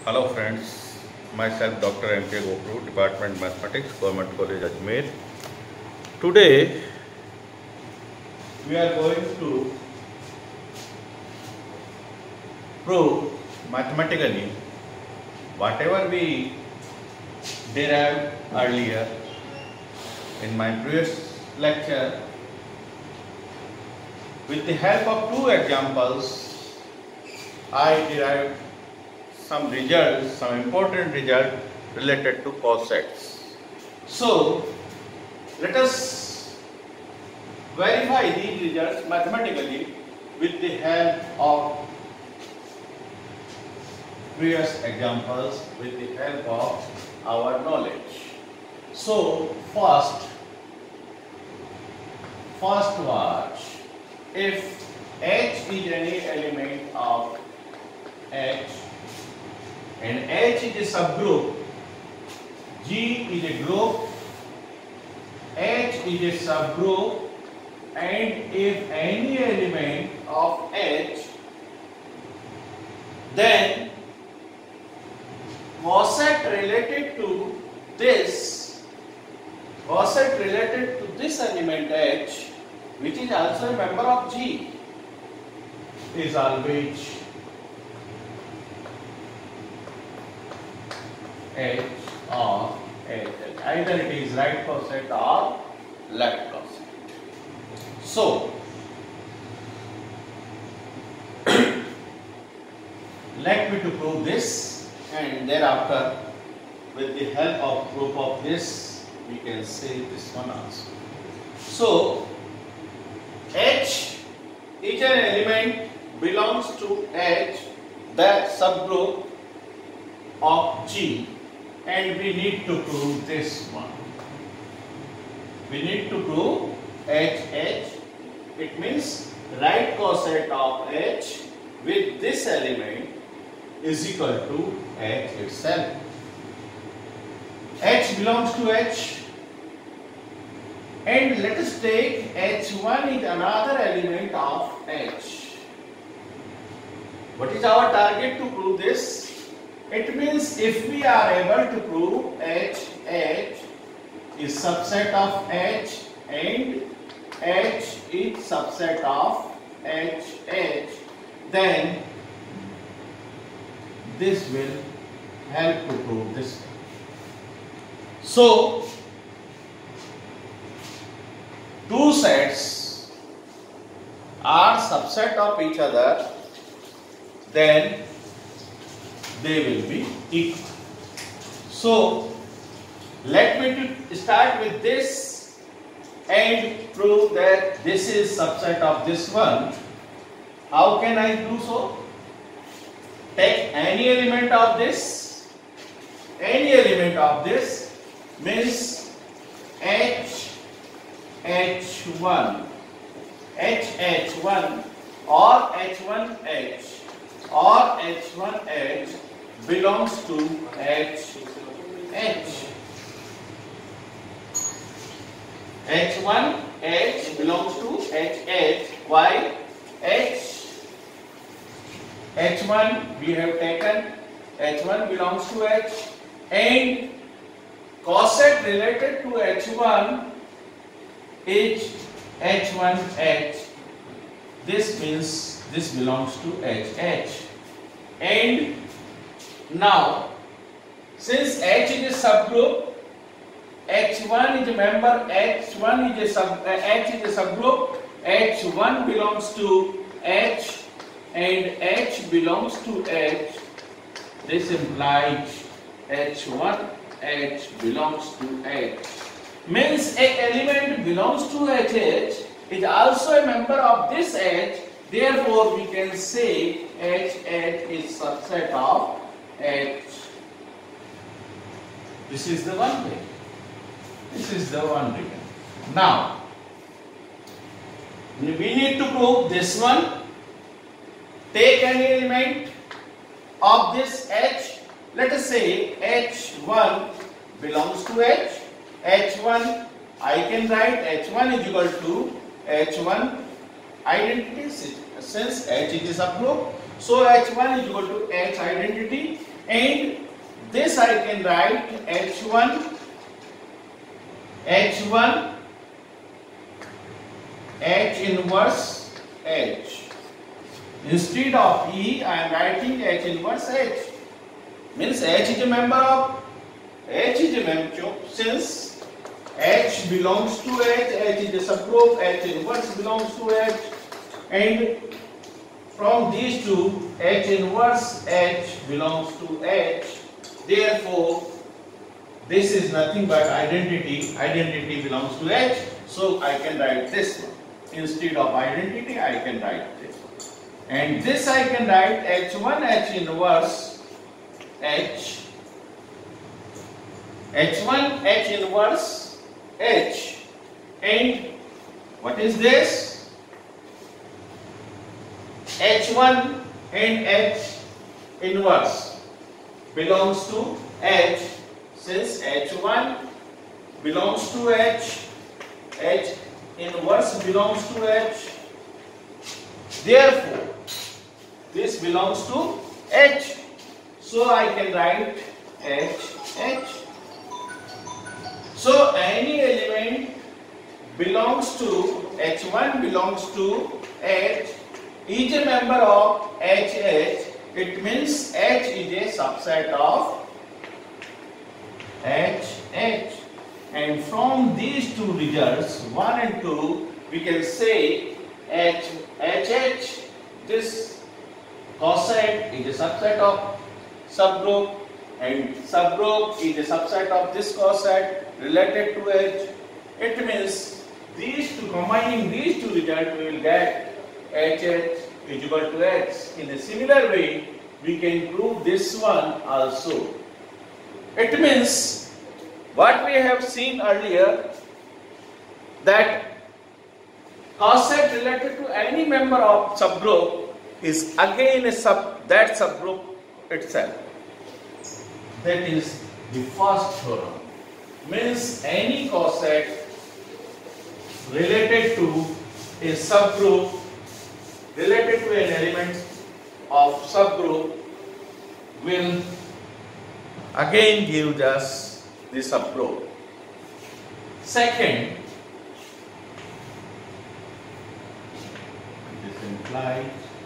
Hello friends, myself Dr. M.K. Gopru, Department Mathematics, Government College Ajmer. Today we are going to prove mathematically whatever we derived earlier in my previous lecture. With the help of two examples, I derived some results, some important results related to cosets. So, let us verify these results mathematically with the help of previous examples, with the help of our knowledge. So, first watch. If H is any element of H and H is a subgroup, G is a group, H is a subgroup, and if any element of H, then coset related to this element H, which is also a member of G, is always H or H. Either it is right coset or left coset. So, let me to prove this, and thereafter with the help of proof of this we can say this one also. So, H is an element belongs to H, the subgroup of G, and we need to prove this one. We need to prove H. It means right coset of H with this element is equal to H itself. H belongs to H, and let us take H1 is another element of H. What is our target to prove this? It means if we are able to prove H is subset of H and H is subset of H, then this will help to prove this. So, two sets are subset of each other, then they will be equal. So, let me start with this and prove that this is subset of this one. How can I do so? Take any element of this. Any element of this means H1 or H1H or H1H belongs to H. H1H belongs to H. Why? H1 we have taken, H1 belongs to H, and coset related to H1 is H1H. This means this belongs to H. And now, since H is a subgroup, H1 is a member, H is a subgroup, H1 belongs to H and H belongs to H. This implies H1H belongs to H. Means a element belongs to H is also a member of this H. Therefore, we can say H is subset of H. This is the one way. Now, we need to prove this one. Take any element of this H. Let us say H1 belongs to H. H1, I can write H1 is equal to H1 identity, since H is a subgroup, so H1 is equal to H identity, and this I can write H1 H inverse H. Instead of E, I am writing H inverse H. Means H is a member, since H belongs to H is a subgroup, H inverse belongs to H, and from these two, H inverse H belongs to H. Therefore, this is nothing but identity. Identity belongs to H. So I can write this one. Instead of identity, I can write this one. And this I can write H1 H inverse H. H1 H inverse H. And what is this? H1 and H inverse belongs to H. Since H1 belongs to H, H inverse belongs to H, therefore this belongs to H. So I can write H. So any element belongs to H1 belongs to H is a member of HH. It means H is a subset of HH. And from these two results, 1 and 2, we can say HH, this coset is a subset of subgroup, and subgroup is a subset of this coset related to H. It means these two, combining these two results, we will get HH is equal to H. In a similar way, we can prove this one also. It means what we have seen earlier, that coset related to any member of subgroup is again that subgroup itself. That is the first theorem. Means any coset related to a subgroup, related to an element of subgroup, will again give us the subgroup. Second, this implies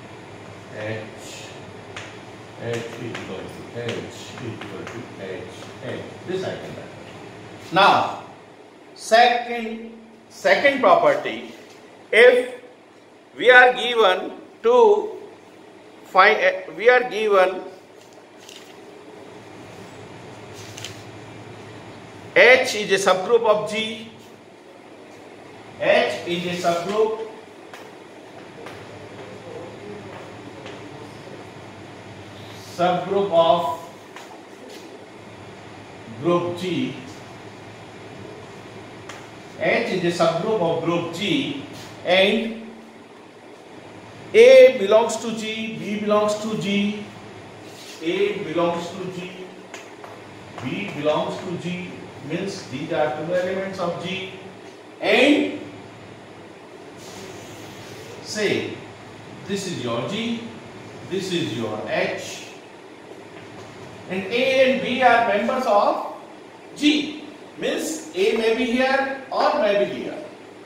H equal to H. This I can write. Now, second property, if we are given H is a subgroup of G. H is a subgroup of group G. H is a subgroup of group G, and A belongs to G, B belongs to G, A belongs to G, B belongs to G, means these are two elements of G, and say this is your G, this is your H, and A and B are members of G, means A may be here or may be here.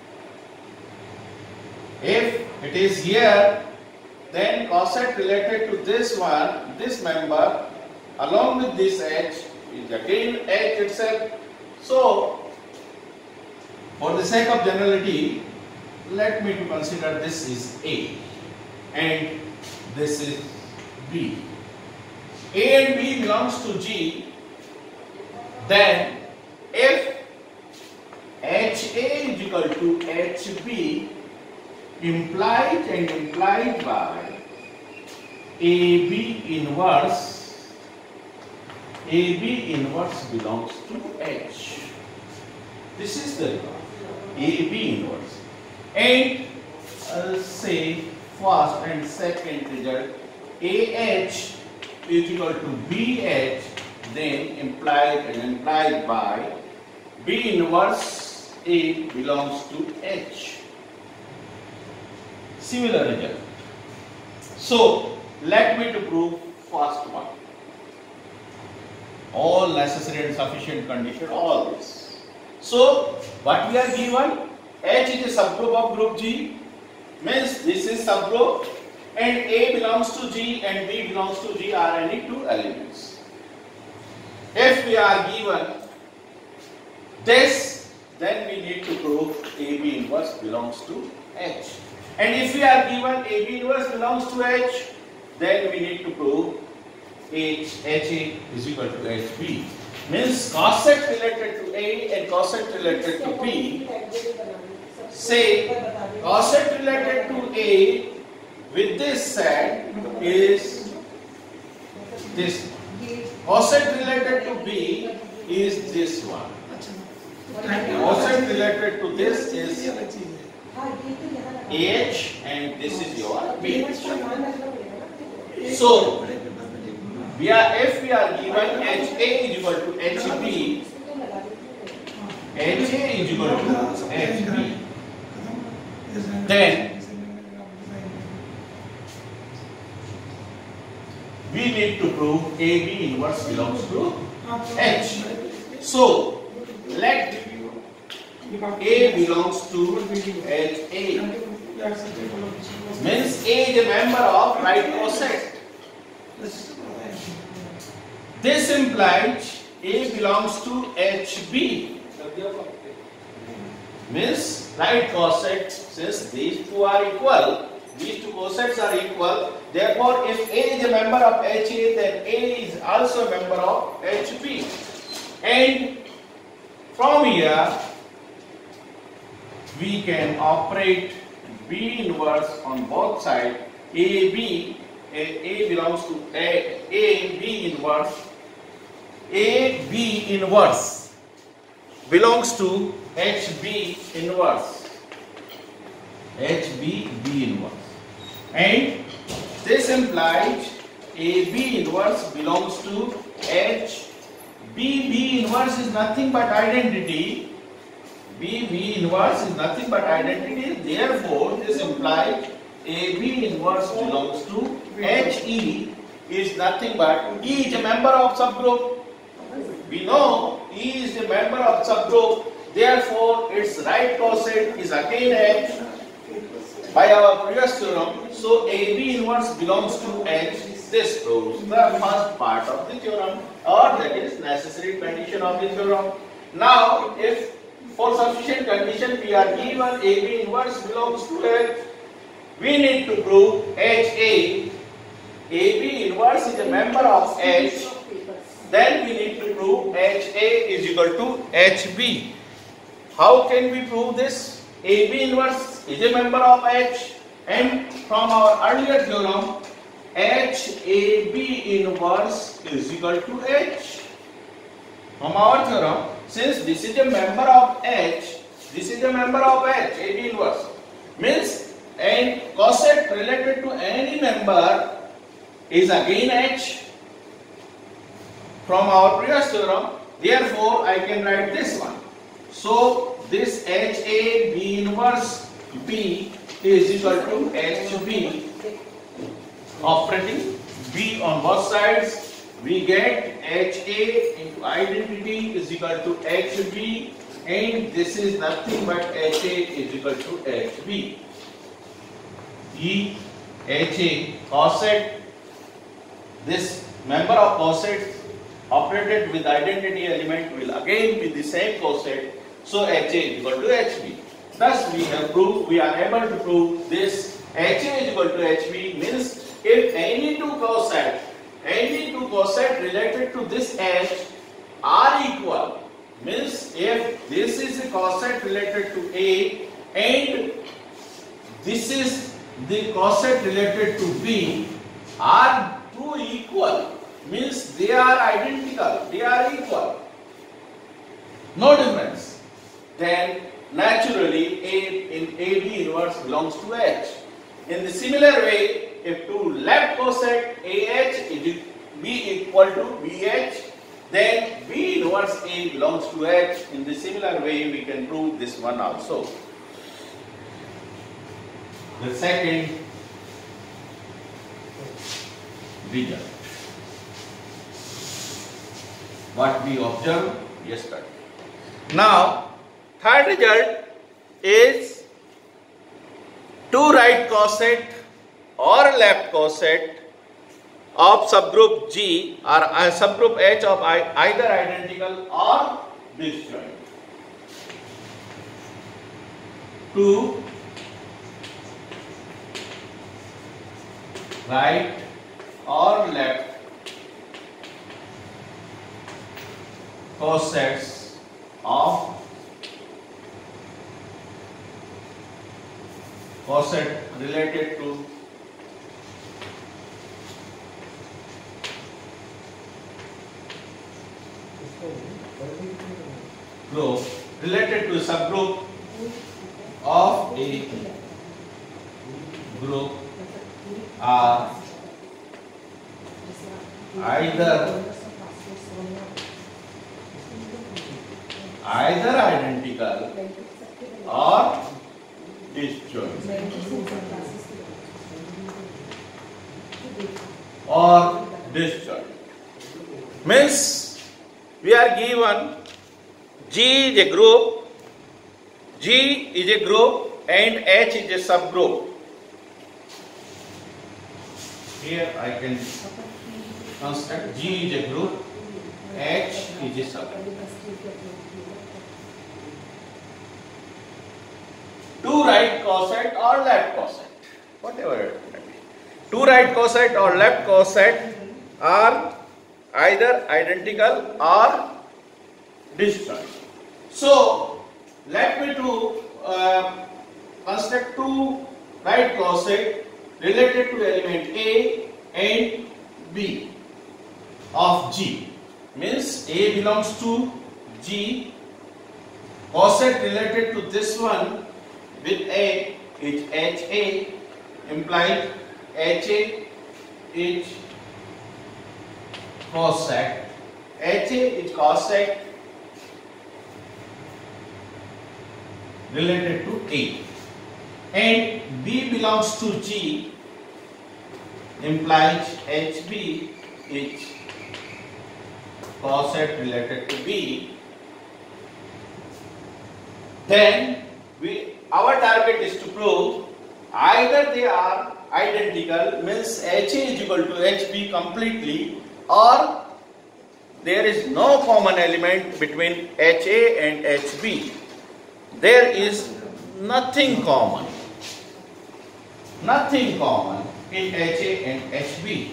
If it is here, then coset related to this one, this member, along with this H, is again H itself. So, for the sake of generality, let me to consider this is A and this is B. A and B belongs to G, then if HA is equal to HB, implied by AB inverse belongs to H. This is the AB inverse. And say first and second result, AH is equal to BH, then implied by B inverse A belongs to H. Similar result. So let me to prove first one. all necessary and sufficient condition, all this. So what we are given, H is a subgroup of group G, means this is subgroup, and A belongs to G and B belongs to G are any two elements. If we are given this, then we need to prove AB inverse belongs to H. And if we are given AB inverse belongs to H, then we need to prove HA is equal to HB. Means coset related to A and coset related to B. Say coset related to A with this set is this. Coset related to B is this one. Coset related to this is H and this is your B. So if we are given HA is equal to HB, HA is equal to HB, then we need to prove AB inverse belongs to H. So let A belongs to HA. Means A is a member of right coset. This implies A belongs to HB. Means right coset, since these two are equal, these two cosets are equal, therefore if A is a member of HA, then A is also a member of HB. And from here, we can operate B inverse on both sides. A belongs to B inverse. B inverse belongs to HB inverse. B inverse. And this implies B inverse belongs to B inverse is nothing but identity. B inverse is nothing but identity. Therefore, this implies B inverse belongs to HE is nothing but E is a member of subgroup. We know E is a member of subgroup. Therefore, its right coset is again H by our previous theorem. So AB inverse belongs to H. This proves the first part of the theorem, or that is necessary condition of the theorem. Now, if for sufficient condition we are given AB inverse belongs to H, we need to prove HA. AB inverse is a member of H. Then we need to prove HA is equal to HB. How can we prove this? AB inverse is a member of H, and from our earlier theorem, HAB inverse is equal to H. From our theorem, since this is a member of H, this is a member of H, AB inverse, means and coset related to any member is again H from our previous theorem. Therefore, I can write this one. So, this HA B inverse B is equal to HB. Operating B on both sides, we get HA into identity is equal to HB, and this is nothing but HA is equal to HB. HA coset, this member of coset operated with identity element will again be the same coset, so HA is equal to HB. Thus we have proved, we are able to prove this HA is equal to HB means if any two coset related to this H are equal, means if this is a coset related to A and this is the coset related to B are two equal, means they are identical, they are equal, no difference, then naturally AB inverse belongs to H. In the similar way, if two left coset AH is B equal to BH, then B inverse A belongs to H. In the similar way, we can prove this one also. The second result. what we observed yesterday. Now, third result is two right coset or left coset of subgroup G or subgroup H of either identical or disjoint. Two right or left cosets of coset related to group related to subgroup of a group are either identical or disjoint means we are given G is a group, and H is a subgroup. Here I can construct G is a group, H is a subgroup. Two right coset or left coset, whatever it may be. Two right coset or left coset are either identical or disjoint. So let me construct two right coset related to element A and B of G. Means A belongs to G, coset related to this one with A is HA, implies HA is coset. HA is coset related to A, and B belongs to G, implies HB is coset related to B. Then our target is to prove either they are identical, means HA is equal to HB completely, or there is no common element between HA and HB. There is nothing common in HA and HB.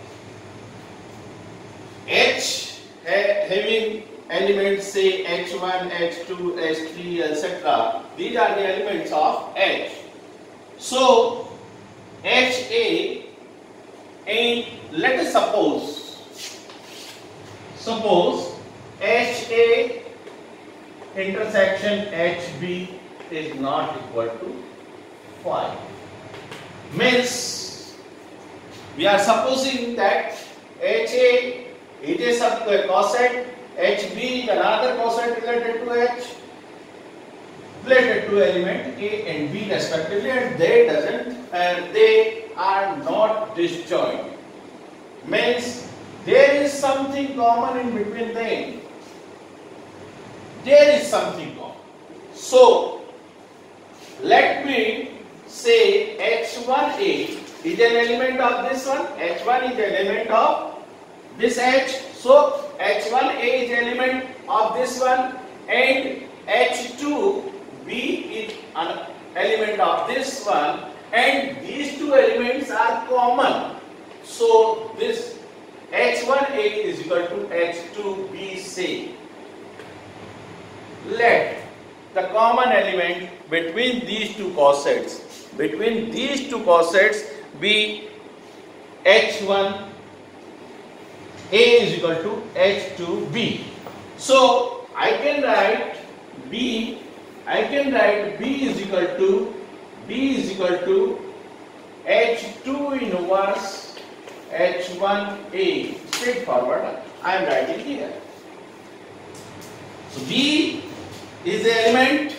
H having elements say H1, H2, H3, etc. These are the elements of H. So HA, and let us suppose HA intersection HB is not equal to 5. Means we are supposing that HA is a coset, HB is another coset related to H, related to element A and B respectively, and they are not disjoint. Means there is something common in between them. There is something common. So let me say H1A is an element of this one, H1 is an element of this H. So H1A is an element of this one, and H2B is an element of this one, and these two elements are common. So this H1A is equal to H2B. Say let the common element between these two cosets be H1A is equal to H2B. So I can write B is equal to H2 inverse H1A. Straightforward, I am writing here. So B is the element.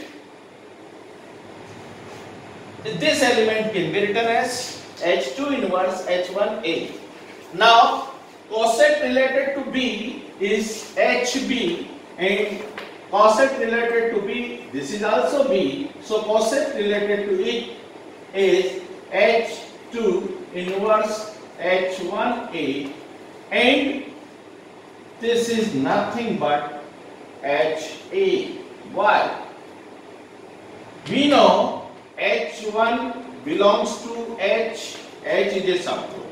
This element can be written as H2 inverse H1A. Now coset related to B is HB, and coset related to B, this is also B. So coset related to it is H2 inverse H1A, and this is nothing but HA. Why? We know H1 belongs to H, H is a subgroup.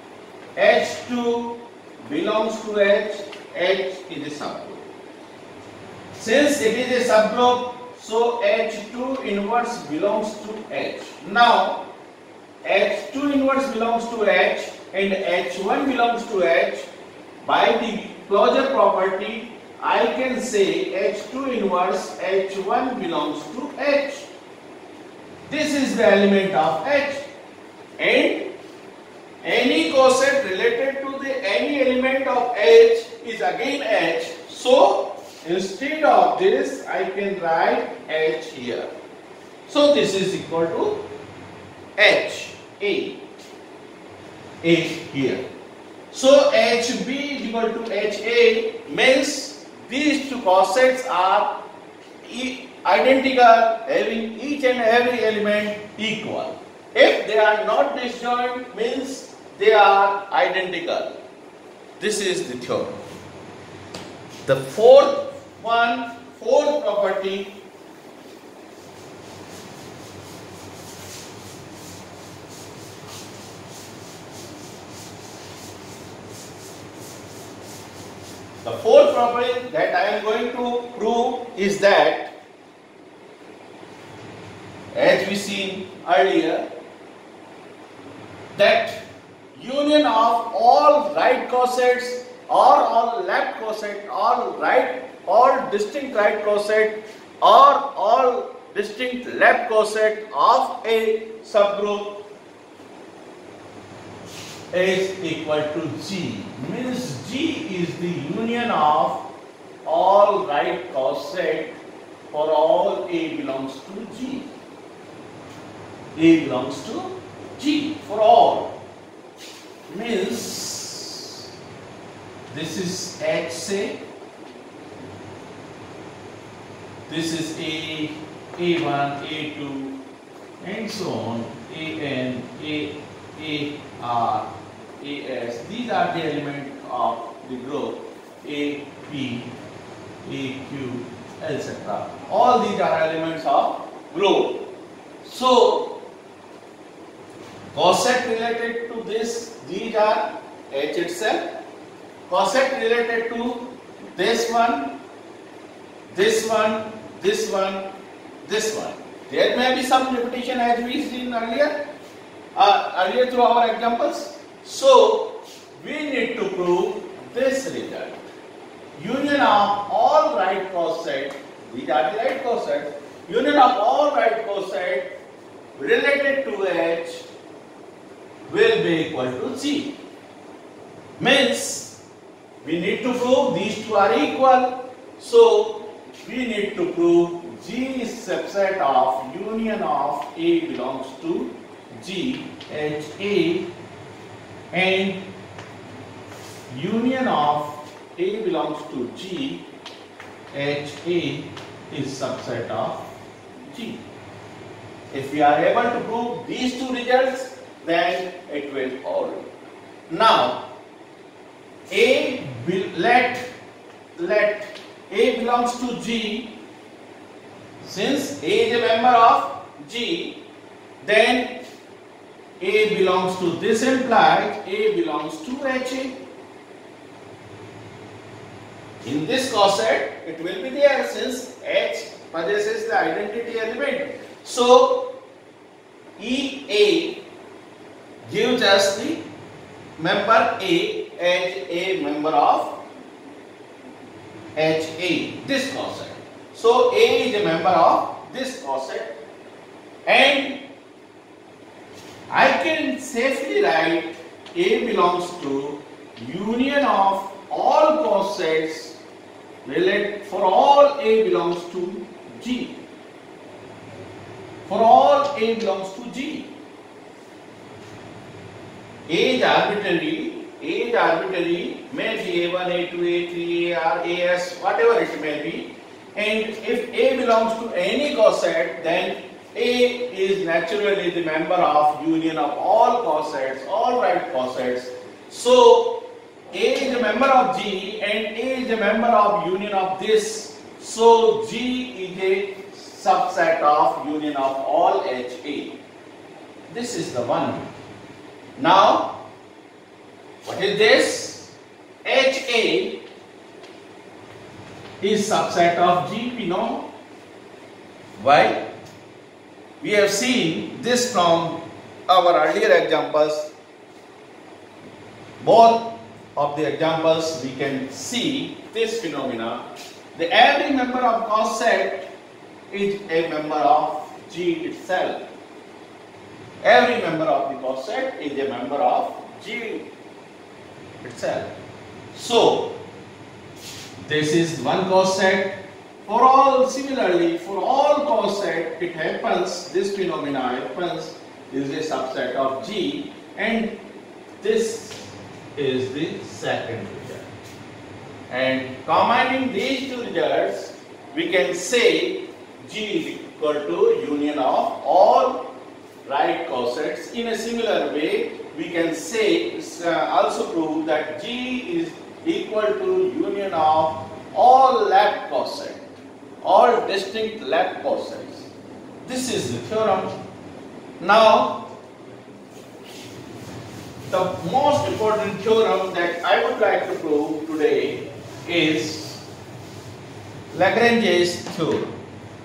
H2 belongs to H, H is a subgroup. Since it is a subgroup, so H2 inverse belongs to H. Now, H2 inverse belongs to H and H1 belongs to H. By the closure property, I can say H2 inverse H1 belongs to H. This is the element of H, and any coset related to any element of H is again H. So instead of this, I can write H here. So this is equal to H, A here. So HB is equal to HA, means these two cosets are identical, having each and every element equal. If they are not disjoint, means they are identical. This is the theorem. The fourth property, that I am going to prove is that, as we seen earlier, that union of all right cosets or all left coset, all distinct right coset or all distinct left coset of a subgroup is equal to G. Means G is the union of all right coset for all A belongs to G. A belongs to G for all. Means this is H, say, this is A, A1, A2, and so on, AN, AR, AS. These are the elements of the group A, P, A, Q, etc. All these are elements of group. So, coset related to this, these are H itself. Coset related to this one, this one, this one, this one. There may be some repetition as we seen earlier through our examples. So, we need to prove this result. Union of all right coset, these are the right cosets, union of all right coset related to H will be equal to G. Means, we need to prove these two are equal. So, we need to prove G is subset of union of A belongs to G, H A, and union of A belongs to G, H A is subset of G. If we are able to prove these two results, then it will hold. Now, let A belongs to G. Since A is a member of G, then A belongs to this implies A belongs to HA. In this coset, it will be there since H possesses the identity element. So, EA gives us the member A as a member of HA, this coset. So, A is a member of this coset, and I can safely write A belongs to union of all cosets related for all A belongs to G. For all A belongs to G. A is arbitrary A is arbitrary, may be A1, A2, A3, AR, AS, whatever it may be. And if A belongs to any coset, then A is naturally the member of union of all cosets, all right cosets. So A is a member of G and A is a member of union of this. So G is a subset of union of all HA. This is the one. Now, what is this? HA is subset of G, we know. Why? We have seen this from our earlier examples. Both of the examples we can see this phenomena. Every member of coset is a member of G itself. Every member of the coset is a member of G itself. So, this is one coset. For all, similarly, for all coset, it happens, this phenomena happens, is a subset of G, and this is the second result. And combining these two results, we can say G is equal to union of all right cosets. In a similar way, we can say, also prove that G is equal to union of all left cosets, all distinct left cosets. This is the theorem. Now, the most important theorem that I would like to prove today is Lagrange's theorem.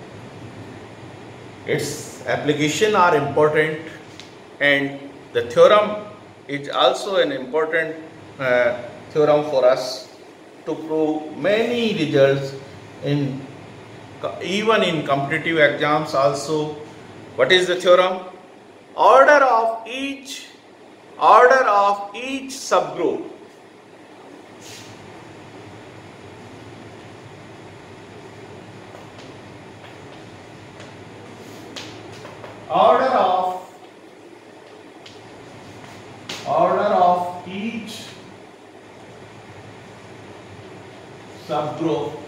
Its application are important, and the theorem is also an important theorem for us to prove many results in even in competitive exams also. What is the theorem? Order of each subgroup order of each subgroup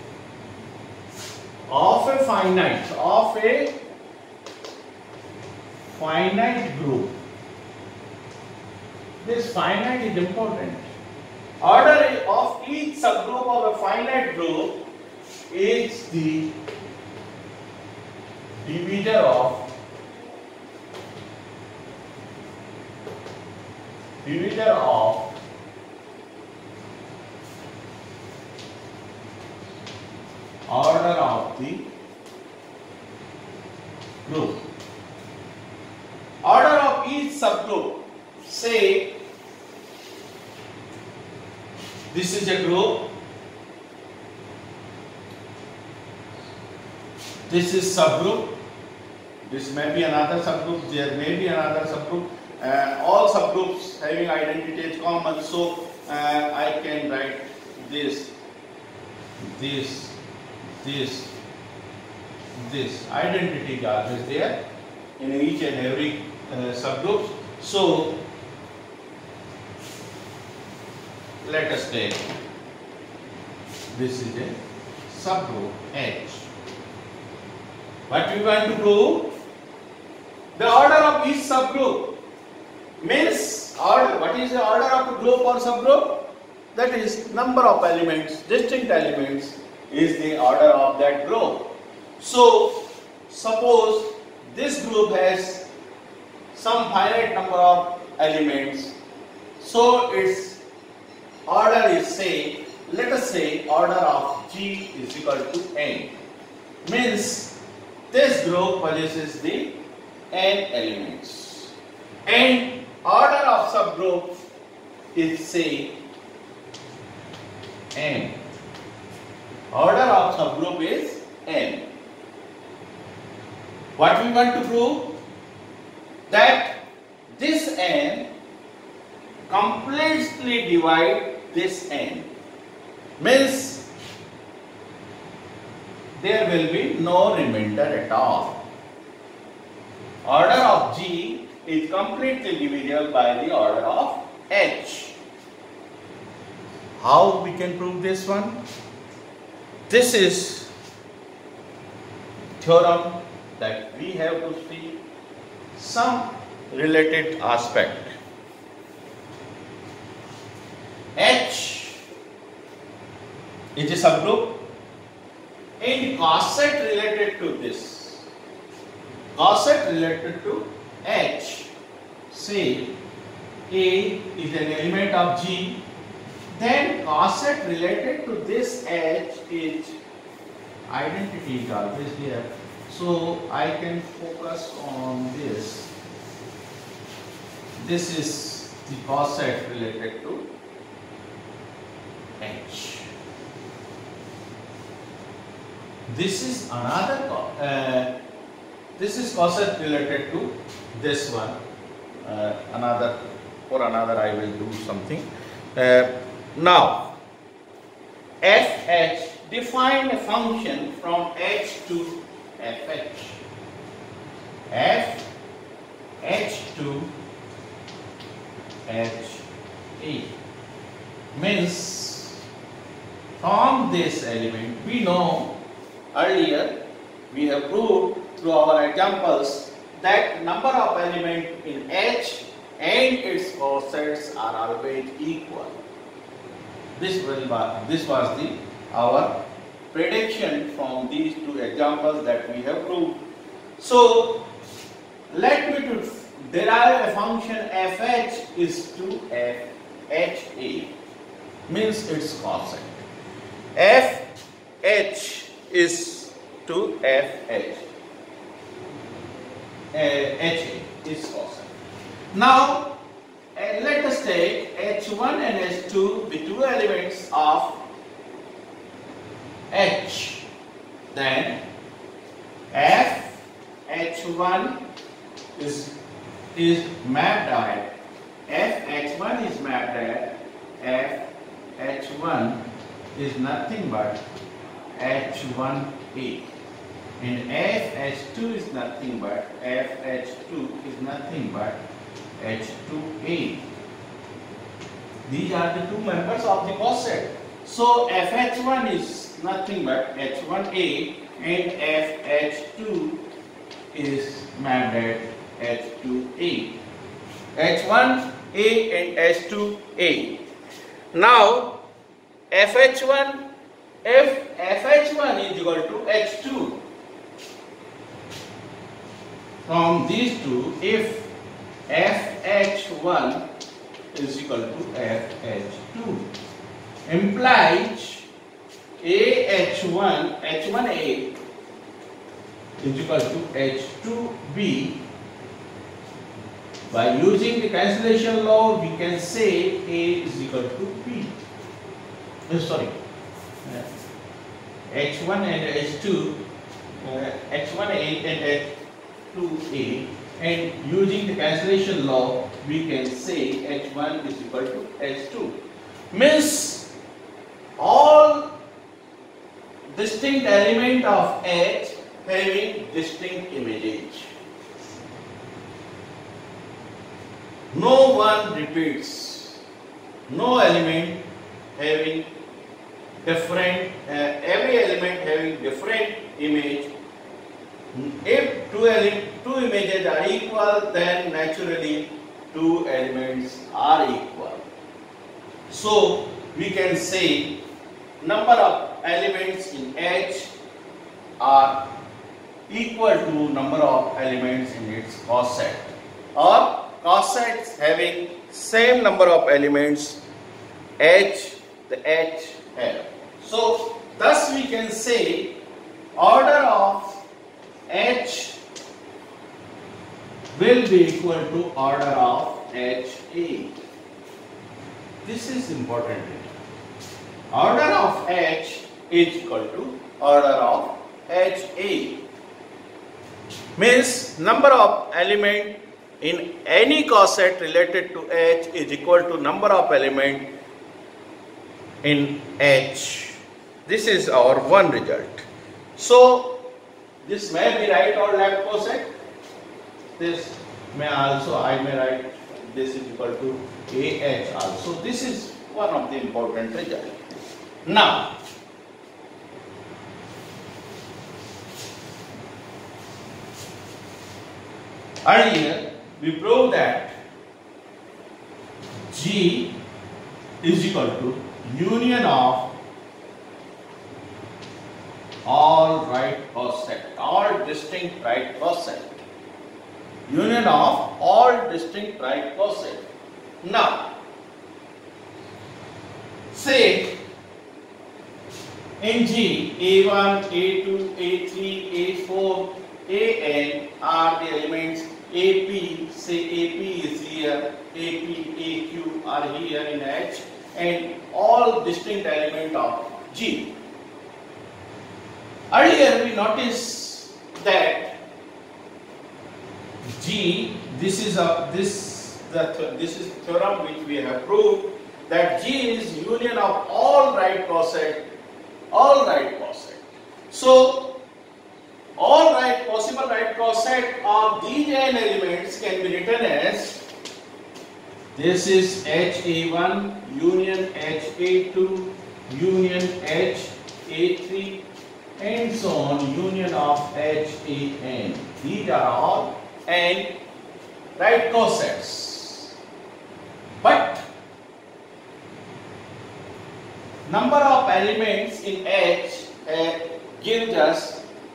of a finite group. This finite is important. Order of each subgroup of a finite group is the divisor of order of the group. Order of each subgroup. Say this is a group, this is subgroup, this may be another subgroup, there may be another subgroup, all subgroups having identities common, so I can write this identity are always there in each and every subgroup. So let us take this is a subgroup H. What we want to prove? The order of each subgroup means order. What is the order of a group or subgroup? That is number of elements, distinct elements is the order of that group. So suppose this group has some finite number of elements, so its order is, let us say order of G is equal to n. Means this group possesses the n elements, and order of subgroup is n. Order of subgroup is n. What we want to prove? That this n completely divide this n. Means there will be no remainder at all. Order of G is completely divisible by the order of H. how we can prove this one? This is theorem that we have to see some related aspect. H is a subgroup and coset related to this. Coset related to H. Say A is an element of G. Then coset related to this H is identity is always here. So I can focus on this. This is the coset related to H. This is another. This is coset related to this one. For another I will do something. Now, fh, define a function from h to fh. H to h means from this element, we know earlier we have proved through our examples that number of elements in H and its cosets are always equal. This was our prediction from these two examples that we have proved. So let me to derive a function fh is to fha means its coset. fh is to fh. ha is coset. Now let us take h1 and h2 be two elements of h. Then fh1 is mapped at fh1 is mapped at fh1 is nothing but h1a, and fh2 is nothing but fh2 is nothing but h2a. These are the two members of the coset. So fh1 is nothing but h1a and fh2 is mapped at h2a. h1a and h2a. Now fh1, if fh1 is equal to h2, from these two, if fh1 is equal to fh2, implies h1a is equal to h2b. By using the cancellation law, we can say a is equal to b. H1 and h2, h1a and h2a, and using the cancellation law, we can say h1 is equal to h2. Means all distinct element of H having distinct images. No one repeats. No element having different, every element having different image. If two images are equal, then naturally two elements are equal. So we can say number of elements in H are equal to number of elements in its coset, or cosets having same number of elements H, the H have. So thus we can say order of H will be equal to order of HA. This is important. Order of H is equal to order of HA. Means number of element in any coset related to H is equal to number of element in H. This is our one result. So this may be right or left coset. This may also, I may write this is equal to AH also. This is one of the important results. Now, earlier we proved that G is equal to union of all right cross sect, all distinct right cross sect. Union of all distinct right cross sect. Now, say in G, A1, A2, A3, A4, An are the elements. AP, say AP is here, AP, AQ are here in H, and all distinct element of G. Earlier we noticed that G, this is theorem which we have proved, that G is union of all right cross sect, all right cross sect. So all right possible right cross sect of these n elements can be written as, this is HA1 union HA2 union HA3 and so on, union of HAN. These are all n right cross sects. But number of elements in H gives us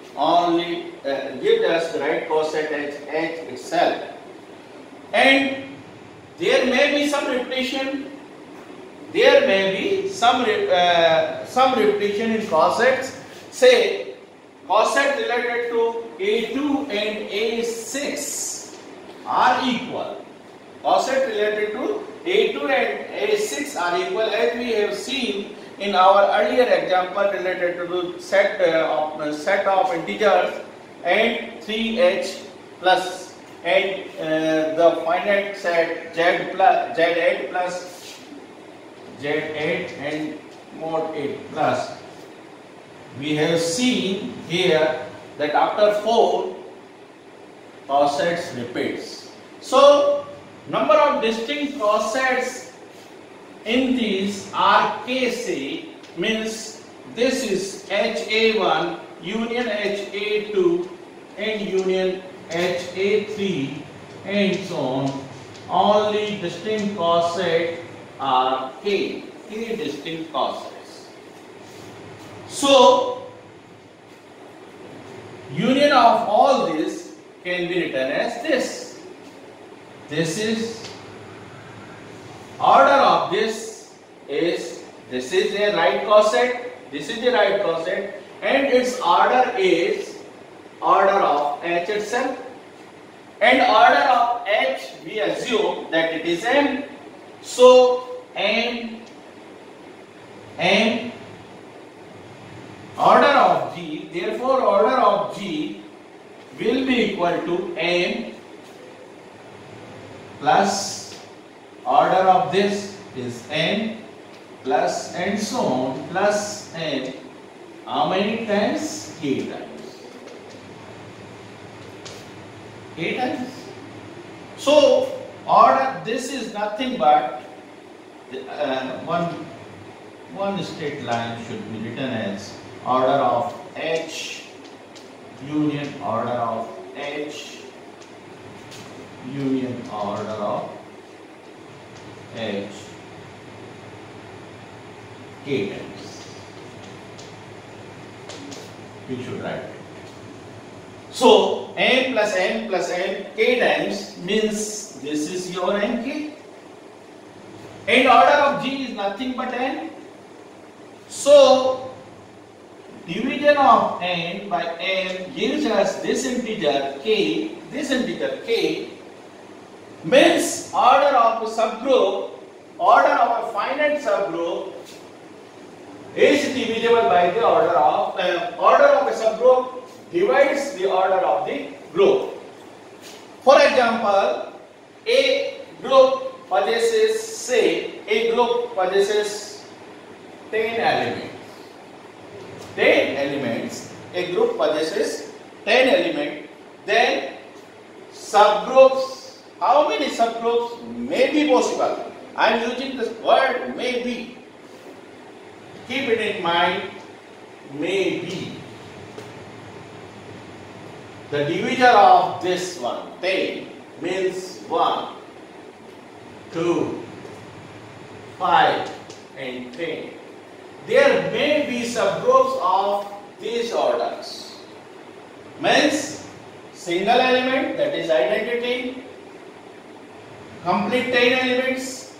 the right cross sect as H itself, and there may be some repetition. There may be some repetition in cross sects. Say cross sect related to A2 and A6 are equal. Cross sect related to A2 and A6 are equal, as we have seen in our earlier example related to the set of integers and 3H plus and the finite set Z8 plus Z8 and mod 8 plus. We have seen here that after 4 cross sets repeats. So number of distinct cross sets in these are Kc, means this is HA1 union HA2 and union HA3 and so on. Only distinct cross sets are K distinct cross sets. So union of all this can be written as this. This is order of this is a right cross sect, this is a right cross sect, and its order is order of H itself, and order of H we assume that it is n. So n order of G, therefore order of G will be equal to n plus order of this is n plus and so on plus n. How many times? K times. K times. So order, this is nothing but one straight line should be written as order of H union order of H union order of H K times. We should write it. So n plus n plus n K times means this is your nk, and order of G is nothing but n. So division of n by n gives us this integer k. This integer k means order of a subgroup, order of a finite subgroup is divisible by the order of a subgroup divides the order of the group. For example, a group possesses, say, a group possesses 10 elements. 10 elements. A group possesses 10 elements. Then subgroups. How many subgroups may be possible? I am using this word maybe. Keep it in mind, maybe. The divisor of this one, 10, means 1, 2, 5 and 10. There may be subgroups of these orders. Means single element, that is identity, complete 10 elements,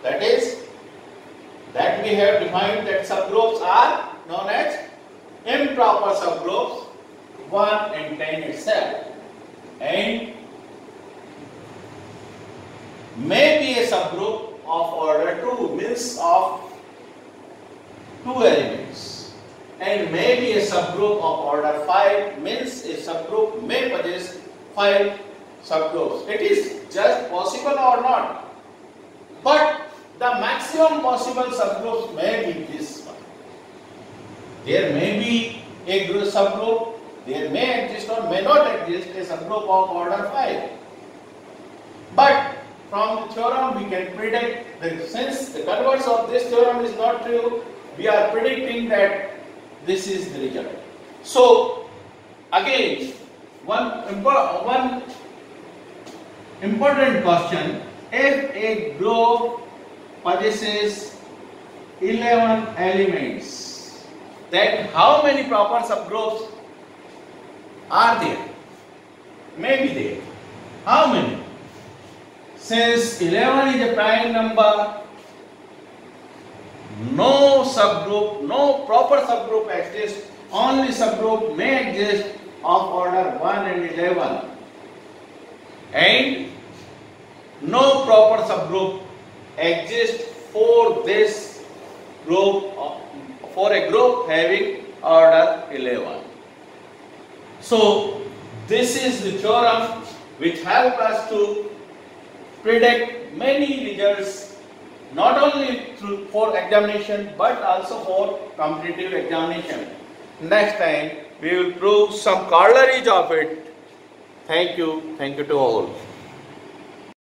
that we have defined that subgroups are known as improper subgroups, 1 and 10 itself. And may be a subgroup of order 2, means of 2 elements, and may be a subgroup of order 5, means a subgroup may possess 5 subgroups. It is just possible or not, but the maximum possible subgroups may be this one. There may be a subgroup, there may exist or may not exist a subgroup of order 5. But from the theorem we can predict that since the converse of this theorem is not true, we are predicting that this is the result. So again, one important question: if a group possesses 11 elements, then how many proper subgroups are there? Maybe there. How many? Since 11 is a prime number, no subgroup, no proper subgroup exists. Only subgroup may exist of order 1 and 11. And no proper subgroup exists for this group, for a group having order 11. So this is the theorem which helps us to predict many results, not only for examination but also for competitive examination. Next time we will prove some corollaries of it. Thank you to all.